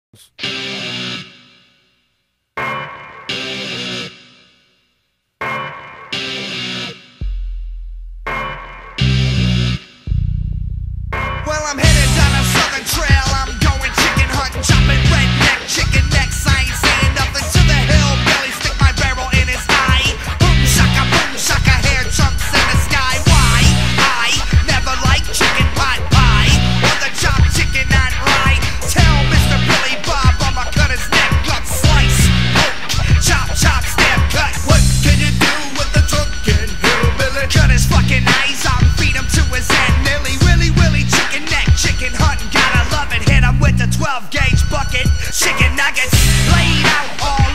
Well, I'm headed down a southern trail. I'm going chicken hunting, chopping redneck chicken necks. I ain't saying nothing to the hillbilly. Stick my barrel in his eye. Boom shaka, hair chunks in the sky. Why? I never liked chicken pot pie or the chopped chicken on rye. Tell Mr. Billy Bob I'ma cut his neck, gut slice, poke, chop, stab, cut. What can you do with the drunken hillbilly? Cut his fucking eyes out and feed him to his Aunt Millie. Willy chicken neck, chicken hunting, gotta love it. Hit him with the 12 gauge bucket, chicken nuggets laid out all